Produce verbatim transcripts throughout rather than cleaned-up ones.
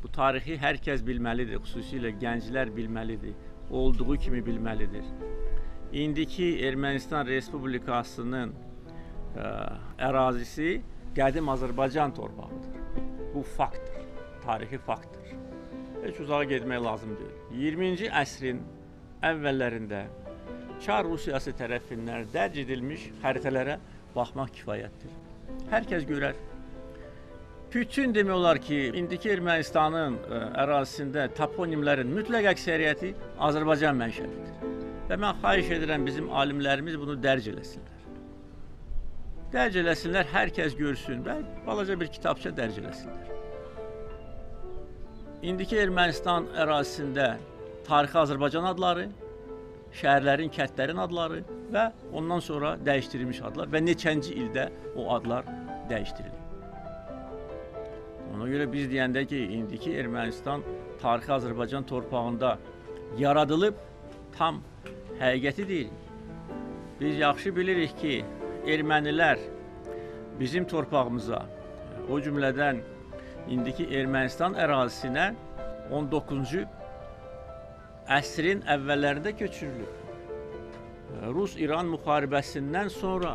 Bu tarixi hər kəs bilməlidir, xüsusilə gənclər bilməlidir, olduğu kimi bilməlidir. İndiki Ermənistan Respublikasının ə, ərazisi qədim Azərbaycan torpağıdır. Bu faktdır, tarixi faktdır. Heç uzağa getmək lazım deyil. iyirminci əsrin əvvəllərində Çar Rusiyası tərəfindən dərc edilmiş xəritələrə baxmaq kifayətdir. Hər kəs görər. Bütün demək olar ki, indiki Ermənistanın ə, ərazisində toponimlərin mütləq əksəriyyəti Azərbaycan mənşəlidir. Və mən xahiş edirəm bizim alimlərimiz bunu dərc eləsinlər. Dərc eləsinlər, hər kəs görsün və balaca bir kitabça dərc eləsinlər. İndiki Ermənistan ərazisində tarixi Azərbaycan adları, şəhərlərin, kəndlərin adları və ondan sonra dəyişdirilmiş adlar və neçənci ildə o adlar dəyişdirilir. Ona görə biz deyəndə ki, indiki Ermənistan tarixi Azərbaycan torpağında yaradılıb, tam həqiqəti deyirik. Biz yaxşı bilirik ki, ermənilər bizim torpağımıza, o cümlədən indiki Ermənistan ərazisinə on doqquzuncu əsrin əvvəllərində köçürülür. Rus-İran müharibəsindən sonra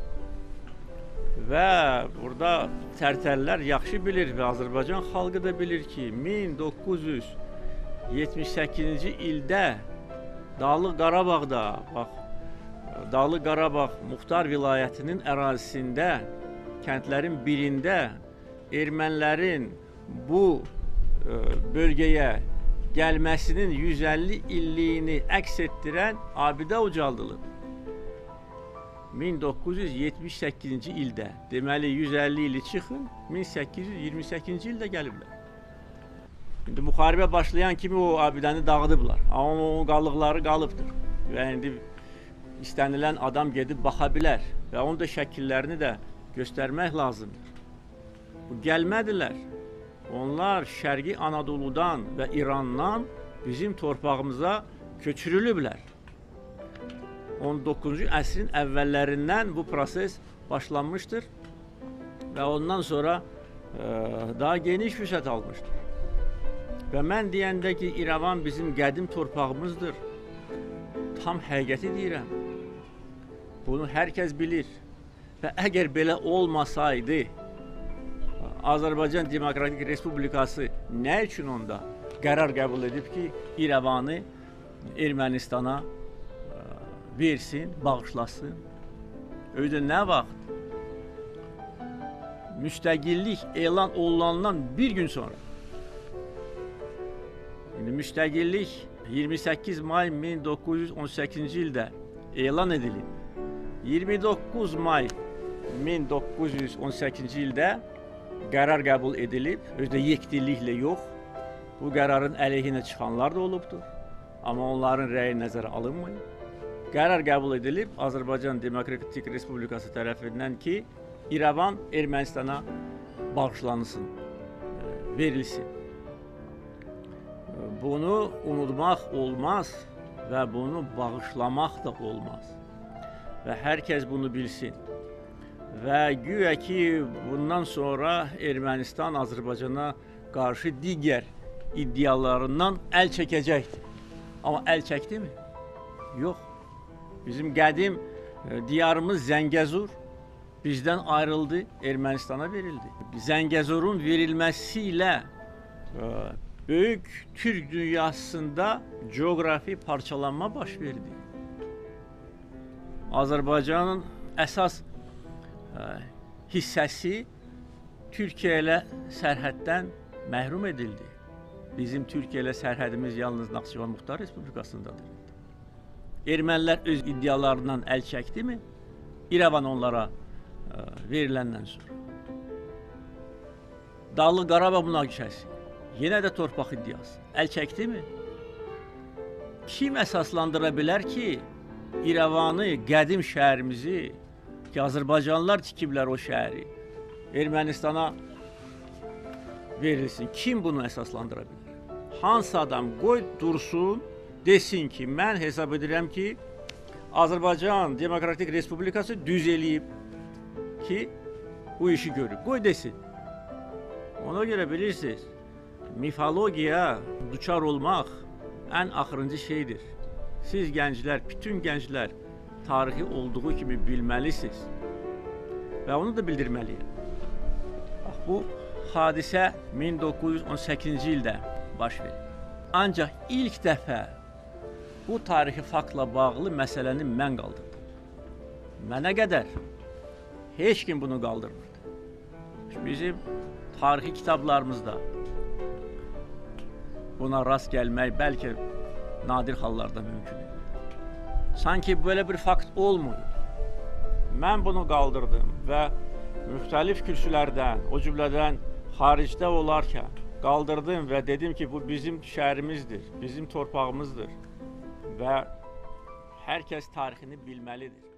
və burada tərtəllər yaxşı bilir və Azərbaycan xalqı da bilir ki, min doqquz yüz yetmiş səkkizinci ildə Dağlıq Qarabağda, bax, Dağlıq Qarabağ Muxtar vilayətinin ərazisində, kəndlərin birində ermənilərin bu ə, bölgəyə gəlməsinin yüz əlli illiyini əks etdirən abidə ucaldılıb. min doqquz yüz yetmiş səkkizinci ildə, deməli yüz əlli ili çıxın, min səkkiz yüz iyirmi səkkizinci ildə gəliblər. İndi müharibə başlayan kimi o abidəni dağıdıblar, amma o qalıqları qalıbdır. Və indi istənilən adam gedib baxa bilər və onun da şəkillərini də göstərmək lazımdır. Bu gəlmədilər. Onlar Şərqi Anadoludan və İrandan bizim torpağımıza köçürülüblər. on doqquzuncu əsrin əvvəllərindən bu proses başlanmışdır və ondan sonra e, daha geniş fürsət almışdır. Və mən deyəndə ki, İrəvan bizim qədim torpağımızdır, tam həqiqəti deyirəm. Bunu hər kəs bilir və əgər belə olmasaydı, Azərbaycan Demokratik Respublikası nə üçün onda qərar qəbul edib ki, İrəvanı Ermənistana versin, bağışlasın? Öyle nə vaxt? Müstəqillik elan olunandan bir gün sonra. İndi müstəqillik iyirmi səkkiz may min doqquz yüz on səkkizinci ildə elan edilib. iyirmi doqquz may min doqquz yüz on səkkizinci ildə qərar qəbul edilib, özdə yekdilliklə yox. Bu qərarın əleyhinə çıxanlar da olubdur. Amma onların rəyi nəzərə alınmayıb. Qərar qəbul edilib Azərbaycan Demokratik Respublikası tərəfindən ki, İrəvan Ermənistana bağışlanılsın, verilsin. Bunu unutmaq olmaz və bunu bağışlamaq da olmaz. Və hər kəs bunu bilsin. Və güya ki, bundan sonra Ermənistan Azərbaycana qarşı digər iddialarından əl çəkəcəkdir. Amma əl çəkdi mi? Yox. Bizim qədim diyarımız Zəngəzur bizdən ayrıldı, Ermənistana verildi. Zəngəzurun verilməsi ilə böyük Türk dünyasında coğrafi parçalanma baş verdi. Azərbaycanın əsas hissəsi Türkiyə ilə sərhəddən məhrum edildi. Bizim Türkiyə ilə sərhədimiz yalnız Naxçıvan Muxtar Respublikasındadır. Ermənilər öz iddialarından əl çəkdi mi? İrəvan onlara ə, veriləndən sonra. Dağlıq Qarabağ münaqişəsi, yenə də torpaq iddiası. Əl çəkdi mi? Kim əsaslandıra bilər ki, İrəvanı, qədim şəhərimizi, ki, Azərbaycanlılar tikiblər o şəhəri, Ermənistana verilsin. Kim bunu əsaslandıra bilər? Hansı adam qoy dursun, desin ki, mən hesab edirəm ki, Azərbaycan Demokratik Respublikası düz eləyib ki, bu işi görüb. Qoy desin. Ona görə bilirsiniz, Mifologiyaya düçar olmaq ən axırıncı şeydir. Siz gənclər, bütün gənclər tarixi olduğu kimi bilməlisiniz və onu da bildirməliyəm. Bax, bu hadisə min doqquz yüz on səkkizinci ildə baş verir. Ancaq ilk dəfə bu tarixi faktla bağlı məsələni mən qaldırdım. Mənə qədər heç kim bunu qaldırmırdı. Bizim tarixi kitablarımızda buna rast gəlmək bəlkə nadir hallarda mümkündür. Sanki böyle bir fakt olmuyor. Mən bunu qaldırdım və müxtəlif kürsülərdən, o cümlədən xaricdə olarkən qaldırdım və dedim ki, bu bizim şəhərimizdir, bizim torpağımızdır və hər kəs tarixini bilməlidir.